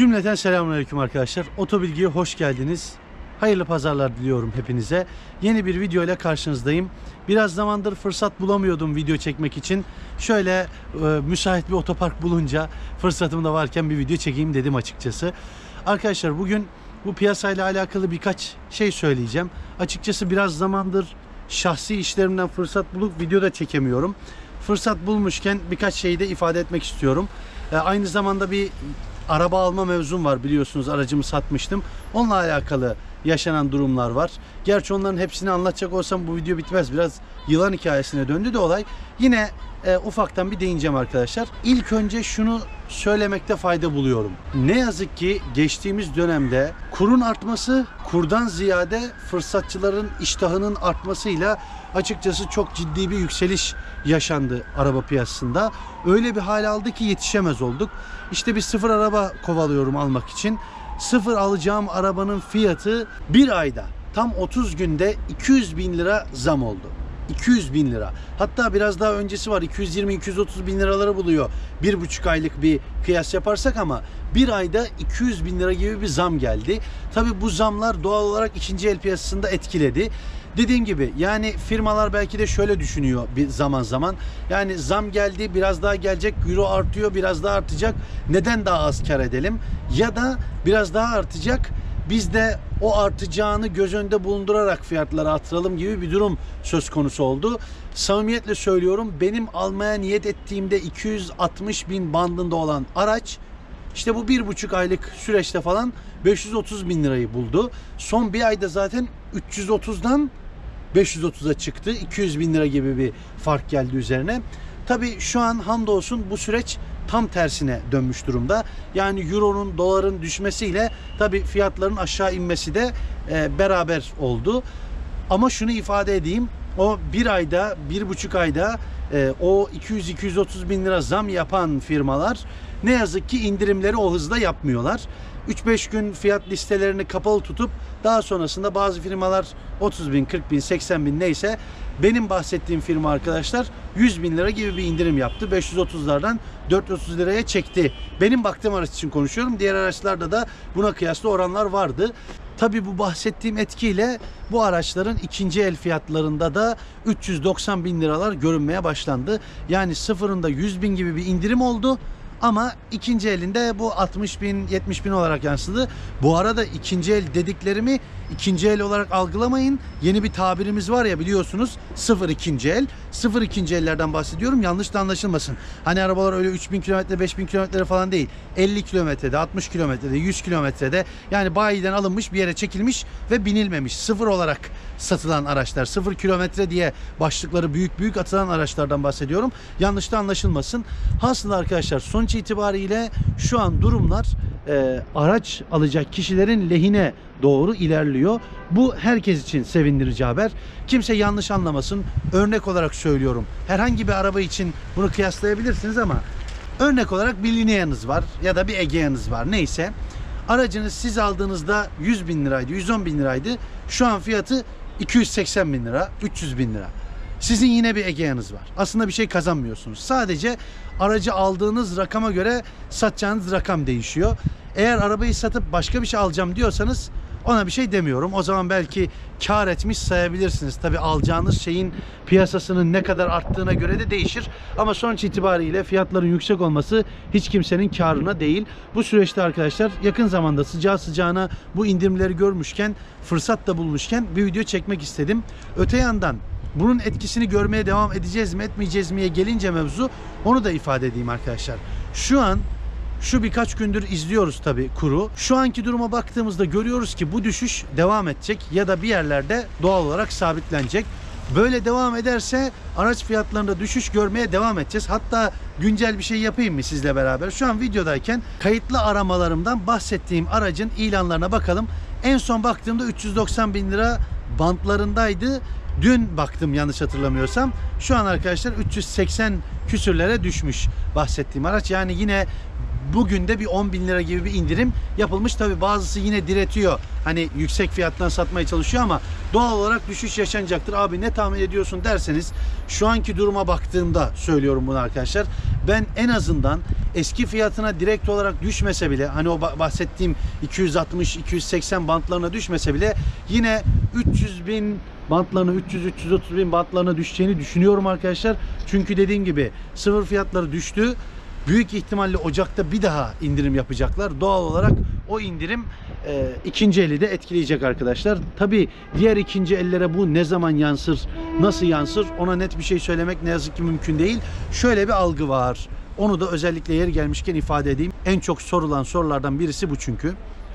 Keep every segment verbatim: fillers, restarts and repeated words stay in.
Cümleten selamünaleyküm arkadaşlar. Otobilgi'ye hoş geldiniz. Hayırlı pazarlar diliyorum hepinize. Yeni bir video ile karşınızdayım. Biraz zamandır fırsat bulamıyordum video çekmek için. Şöyle e, müsait bir otopark bulunca fırsatım da varken bir video çekeyim dedim açıkçası. Arkadaşlar bugün bu piyasayla alakalı birkaç şey söyleyeceğim. Açıkçası biraz zamandır şahsi işlerimden fırsat bulup video da çekemiyorum. Fırsat bulmuşken birkaç şeyi de ifade etmek istiyorum. E, aynı zamanda bir araba alma mevzum var, biliyorsunuz aracımı satmıştım. Onunla alakalı yaşanan durumlar var. Gerçi onların hepsini anlatacak olsam bu video bitmez. Biraz yılan hikayesine döndü de olay. Yine e, ufaktan bir değineceğim arkadaşlar. İlk önce şunu söylemekte fayda buluyorum. Ne yazık ki geçtiğimiz dönemde kurun artması, kurdan ziyade fırsatçıların iştahının artmasıyla açıkçası çok ciddi bir yükseliş yaşandı araba piyasasında. Öyle bir hal aldı ki yetişemez olduk. İşte bir sıfır araba kovalıyorum almak için. Sıfır alacağım arabanın fiyatı bir ayda tam otuz günde iki yüz bin lira zam oldu. iki yüz bin lira. Hatta biraz daha öncesi var. iki yüz yirmi iki yüz otuz bin liraları buluyor. Bir buçuk aylık bir kıyas yaparsak ama bir ayda iki yüz bin lira gibi bir zam geldi. Tabi bu zamlar doğal olarak ikinci el piyasasında etkiledi. Dediğim gibi yani firmalar belki de şöyle düşünüyor bir zaman zaman. Yani zam geldi, biraz daha gelecek, euro artıyor, biraz daha artacak. Neden daha az kar edelim? Ya da biraz daha artacak, biz de o artacağını göz önünde bulundurarak fiyatları artıralım gibi bir durum söz konusu oldu. Samimiyetle söylüyorum, benim almaya niyet ettiğimde iki yüz altmış bin bandında olan araç işte bu bir buçuk aylık süreçte falan beş yüz otuz bin lirayı buldu. Son bir ayda zaten üç yüz otuzdan beş yüz otuza çıktı. iki yüz bin lira gibi bir fark geldi üzerine. Tabii şu an hamdolsun bu süreç tam tersine dönmüş durumda. Yani euronun, doların düşmesiyle tabii fiyatların aşağı inmesi de e, beraber oldu. Ama şunu ifade edeyim. O bir ayda, bir buçuk ayda e, o iki yüz iki yüz otuz bin lira zam yapan firmalar ne yazık ki indirimleri o hızda yapmıyorlar. üç beş gün fiyat listelerini kapalı tutup daha sonrasında bazı firmalar otuz bin, kırk bin, seksen bin neyse, benim bahsettiğim firma arkadaşlar yüz bin lira gibi bir indirim yaptı. beş yüz otuzlardan dört yüz otuz liraya çekti. Benim baktığım araç için konuşuyorum. Diğer araçlarda da buna kıyaslı oranlar vardı. Tabii bu bahsettiğim etkiyle bu araçların ikinci el fiyatlarında da üç yüz doksan bin liralar görünmeye başlandı. Yani sıfırında yüz bin gibi bir indirim oldu. Ama ikinci elinde bu altmış bin, yetmiş bin olarak yansıdı. Bu arada ikinci el dediklerimi ikinci el olarak algılamayın. Yeni bir tabirimiz var ya, biliyorsunuz, sıfır ikinci el. Sıfır ikinci ellerden bahsediyorum. Yanlış da anlaşılmasın. Hani arabalar öyle üç bin kilometre, beş bin kilometre falan değil. elli kilometrede, altmış kilometrede, yüz kilometrede, yani bayiden alınmış, bir yere çekilmiş ve binilmemiş. Sıfır olarak satılan araçlar. Sıfır kilometre diye başlıkları büyük büyük atılan araçlardan bahsediyorum. Yanlış da anlaşılmasın. Hasılı arkadaşlar, sonuç itibariyle şu an durumlar e, araç alacak kişilerin lehine doğru ilerliyor. Bu herkes için sevindirici haber. Kimse yanlış anlamasın. Örnek olarak söylüyorum. Herhangi bir araba için bunu kıyaslayabilirsiniz ama örnek olarak bir Linea'nız var ya da bir Egea'nız var. Neyse. Aracınız siz aldığınızda yüz bin liraydı, yüz on bin liraydı. Şu an fiyatı iki yüz seksen bin lira, üç yüz bin lira. Sizin yine bir Egea'nız var. Aslında bir şey kazanmıyorsunuz. Sadece aracı aldığınız rakama göre satacağınız rakam değişiyor. Eğer arabayı satıp başka bir şey alacağım diyorsanız ona bir şey demiyorum. O zaman belki kar etmiş sayabilirsiniz. Tabi alacağınız şeyin piyasasının ne kadar arttığına göre de değişir. Ama sonuç itibariyle fiyatların yüksek olması hiç kimsenin karına değil. Bu süreçte arkadaşlar yakın zamanda sıcağı sıcağına bu indirimleri görmüşken, fırsat da bulmuşken bir video çekmek istedim. Öte yandan bunun etkisini görmeye devam edeceğiz mi, etmeyeceğiz miye gelince mevzu, onu da ifade edeyim arkadaşlar. Şu an Şu birkaç gündür izliyoruz tabii kuru. Şu anki duruma baktığımızda görüyoruz ki bu düşüş devam edecek ya da bir yerlerde doğal olarak sabitlenecek. Böyle devam ederse araç fiyatlarında düşüş görmeye devam edeceğiz. Hatta güncel bir şey yapayım mı sizle beraber? Şu an videodayken kayıtlı aramalarımdan bahsettiğim aracın ilanlarına bakalım. En son baktığımda üç yüz doksan bin lira bantlarındaydı. Dün baktım yanlış hatırlamıyorsam. Şu an arkadaşlar üç yüz seksen küsürlere düşmüş bahsettiğim araç. Yani yine bugün de bir on bin lira gibi bir indirim yapılmış. Tabi bazısı yine diretiyor. Hani yüksek fiyattan satmaya çalışıyor ama doğal olarak düşüş yaşanacaktır. Abi ne tahmin ediyorsun derseniz şu anki duruma baktığımda söylüyorum bunu arkadaşlar. Ben en azından eski fiyatına direkt olarak düşmese bile, hani o bahsettiğim iki yüz altmış iki yüz seksen bantlarına düşmese bile yine üç yüz bin bantlarına, üç yüz üç yüz otuz bin bantlarına düşeceğini düşünüyorum arkadaşlar. Çünkü dediğim gibi sıfır fiyatları düştü. Büyük ihtimalle Ocak'ta bir daha indirim yapacaklar. Doğal olarak o indirim e, ikinci eli de etkileyecek arkadaşlar. Tabii diğer ikinci ellere bu ne zaman yansır, nasıl yansır ona net bir şey söylemek ne yazık ki mümkün değil. Şöyle bir algı var. Onu da özellikle yeri gelmişken ifade edeyim. En çok sorulan sorulardan birisi bu çünkü.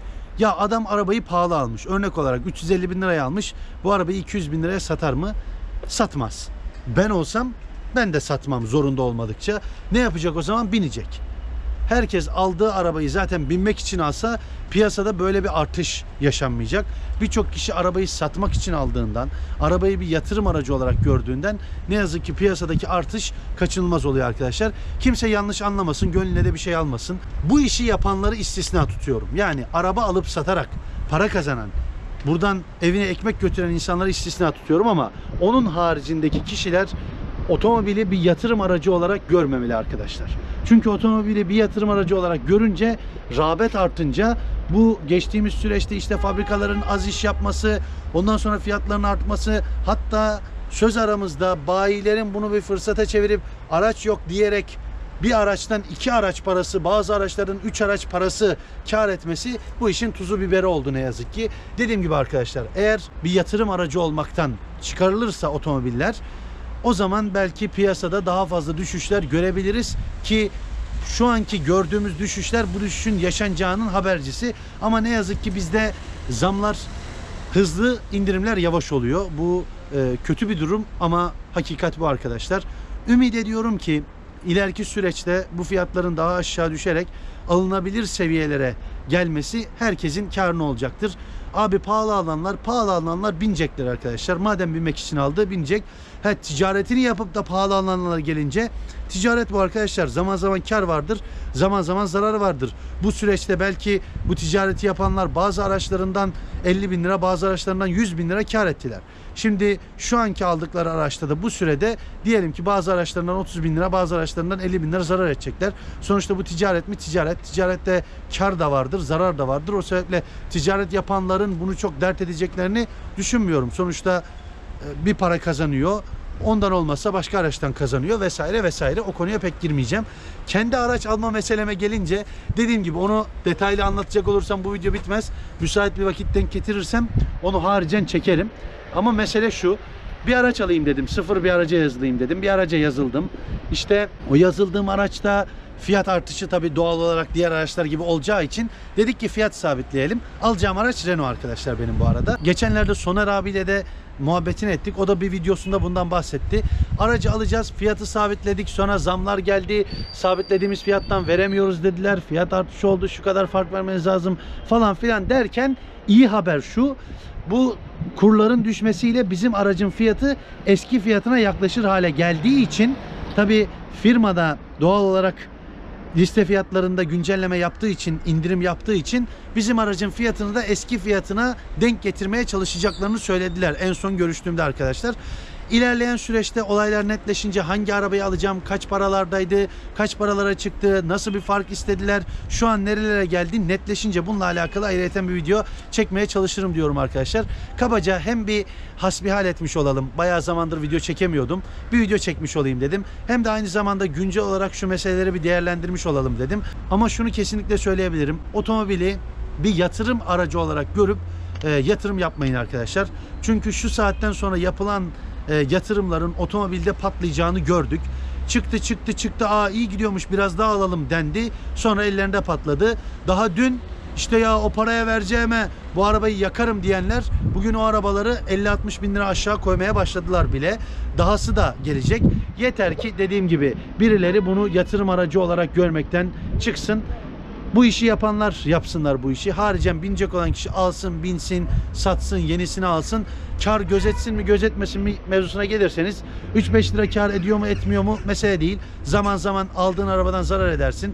Ya adam arabayı pahalı almış. Örnek olarak üç yüz elli bin liraya almış. Bu arabayı iki yüz bin liraya satar mı? Satmaz. Ben olsam ben de satmam zorunda olmadıkça. Ne yapacak o zaman? Binecek. Herkes aldığı arabayı zaten binmek için alsa piyasada böyle bir artış yaşanmayacak. Birçok kişi arabayı satmak için aldığından, arabayı bir yatırım aracı olarak gördüğünden ne yazık ki piyasadaki artış kaçınılmaz oluyor arkadaşlar. Kimse yanlış anlamasın, gönlüne de bir şey almasın. Bu işi yapanları istisna tutuyorum. Yani araba alıp satarak para kazanan, buradan evine ekmek götüren insanları istisna tutuyorum ama onun haricindeki kişiler otomobili bir yatırım aracı olarak görmemeli arkadaşlar. Çünkü otomobili bir yatırım aracı olarak görünce, rağbet artınca bu geçtiğimiz süreçte işte fabrikaların az iş yapması, ondan sonra fiyatların artması, hatta söz aramızda bayilerin bunu bir fırsata çevirip araç yok diyerek bir araçtan iki araç parası, bazı araçların üç araç parası kar etmesi bu işin tuzu biberi oldu ne yazık ki. Dediğim gibi arkadaşlar, eğer bir yatırım aracı olmaktan çıkarılırsa otomobiller, o zaman belki piyasada daha fazla düşüşler görebiliriz ki şu anki gördüğümüz düşüşler bu düşüşün yaşanacağının habercisi. Ama ne yazık ki bizde zamlar hızlı, indirimler yavaş oluyor. Bu e, kötü bir durum ama hakikat bu arkadaşlar. Ümit ediyorum ki ileriki süreçte bu fiyatların daha aşağı düşerek alınabilir seviyelere gelmesi herkesin kârına olacaktır. Abi pahalı alanlar, pahalı alanlar binecekler arkadaşlar. Madem binmek için aldı, binecek. Ha, ticaretini yapıp da pahalı alanlara gelince, ticaret bu arkadaşlar. Zaman zaman kar vardır, zaman zaman zarar vardır. Bu süreçte belki bu ticareti yapanlar bazı araçlarından elli bin lira, bazı araçlarından yüz bin lira kar ettiler. Şimdi şu anki aldıkları araçta da bu sürede diyelim ki bazı araçlarından otuz bin lira, bazı araçlarından elli bin lira zarar edecekler. Sonuçta bu ticaret mi? Ticaret. Ticarette kar da vardır, zarar da vardır. O sebeple ticaret yapanların bunu çok dert edeceklerini düşünmüyorum. Sonuçta bir para kazanıyor. Ondan olmazsa başka araçtan kazanıyor vesaire vesaire. O konuya pek girmeyeceğim. Kendi araç alma meseleme gelince dediğim gibi onu detaylı anlatacak olursam bu video bitmez. Müsait bir vakit denk getirirsem onu haricen çekerim. Ama mesele şu. Bir araç alayım dedim. Sıfır bir araca yazılayım dedim. Bir araca yazıldım. İşte o yazıldığım araçta fiyat artışı tabii doğal olarak diğer araçlar gibi olacağı için dedik ki fiyat sabitleyelim. Alacağım araç Renault arkadaşlar benim bu arada. Geçenlerde Soner abiyle de muhabbetini ettik. O da bir videosunda bundan bahsetti. Aracı alacağız, fiyatı sabitledik. Sonra zamlar geldi. Sabitlediğimiz fiyattan veremiyoruz dediler. Fiyat artışı oldu. Şu kadar fark vermeniz lazım falan filan derken iyi haber şu. Bu kurların düşmesiyle bizim aracın fiyatı eski fiyatına yaklaşır hale geldiği için tabii firmada doğal olarak liste fiyatlarında güncelleme yaptığı için, indirim yaptığı için bizim aracın fiyatını da eski fiyatına denk getirmeye çalışacaklarını söylediler en son görüştüğümde arkadaşlar. İlerleyen süreçte olaylar netleşince hangi arabayı alacağım, kaç paralardaydı, kaç paralara çıktı, nasıl bir fark istediler, şu an nerelere geldi netleşince bununla alakalı ayrıca bir video çekmeye çalışırım diyorum arkadaşlar. Kabaca hem bir hasbihal etmiş olalım. Bayağı zamandır video çekemiyordum. Bir video çekmiş olayım dedim. Hem de aynı zamanda güncel olarak şu meseleleri bir değerlendirmiş olalım dedim. Ama şunu kesinlikle söyleyebilirim. Otomobili bir yatırım aracı olarak görüp e, yatırım yapmayın arkadaşlar. Çünkü şu saatten sonra yapılan E, yatırımların otomobilde patlayacağını gördük. Çıktı çıktı çıktı. Aa iyi gidiyormuş, biraz daha alalım dendi. Sonra ellerinde patladı. Daha dün işte ya o paraya vereceğime bu arabayı yakarım diyenler bugün o arabaları elli altmış bin lira aşağı koymaya başladılar bile. Dahası da gelecek. Yeter ki dediğim gibi birileri bunu yatırım aracı olarak görmekten çıksın. Bu işi yapanlar yapsınlar bu işi. Haricen binecek olan kişi alsın, binsin, satsın, yenisini alsın. Kar gözetsin mi, gözetmesin mi mevzusuna gelirseniz üç beş lira kar ediyor mu, etmiyor mu mesele değil. Zaman zaman aldığın arabadan zarar edersin.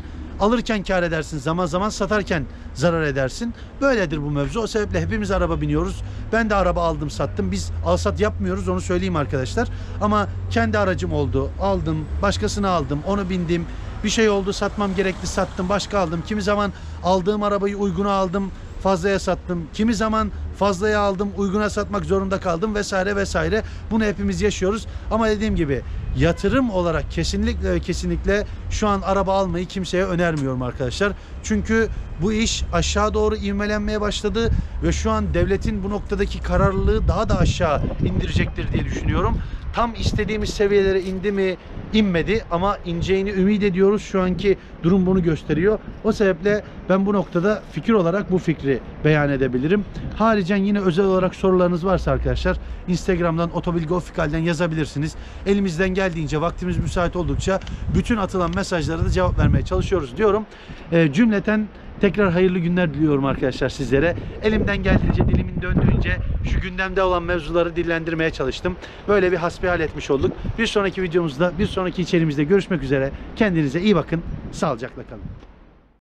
alırken kar edersin, zaman zaman satarken zarar edersin. Böyledir bu mevzu. O sebeple hepimiz araba biniyoruz. Ben de araba aldım, sattım. Biz alsat yapmıyoruz, onu söyleyeyim arkadaşlar. Ama kendi aracım oldu. Aldım, başkasını aldım, onu bindim. Bir şey oldu, satmam gerekti, sattım, başka aldım. Kimi zaman aldığım arabayı uyguna aldım, fazlaya sattım. Kimi zaman fazlaya aldım, uyguna satmak zorunda kaldım vesaire vesaire. Bunu hepimiz yaşıyoruz. Ama dediğim gibi yatırım olarak kesinlikle ve kesinlikle şu an araba almayı kimseye önermiyorum arkadaşlar. Çünkü bu iş aşağı doğru ivmelenmeye başladı ve şu an devletin bu noktadaki kararlılığı daha da aşağı indirecektir diye düşünüyorum. Tam istediğimiz seviyelere indi mi? İnmedi ama ineceğini ümit ediyoruz. Şu anki durum bunu gösteriyor. O sebeple ben bu noktada fikir olarak bu fikri beyan edebilirim. Haricen yine özel olarak sorularınız varsa arkadaşlar Instagram'dan Otobilgi Ofikal'den yazabilirsiniz. Elimizden geldiğince, vaktimiz müsait oldukça bütün atılan mesajlara da cevap vermeye çalışıyoruz diyorum. E, cümleten tekrar hayırlı günler diliyorum arkadaşlar sizlere. Elimden geldiğince, dilimin döndüğünce şu gündemde olan mevzuları dillendirmeye çalıştım. Böyle bir hasbihal etmiş olduk. Bir sonraki videomuzda, bir sonraki içeriğimizde görüşmek üzere. Kendinize iyi bakın. Sağlıcakla kalın.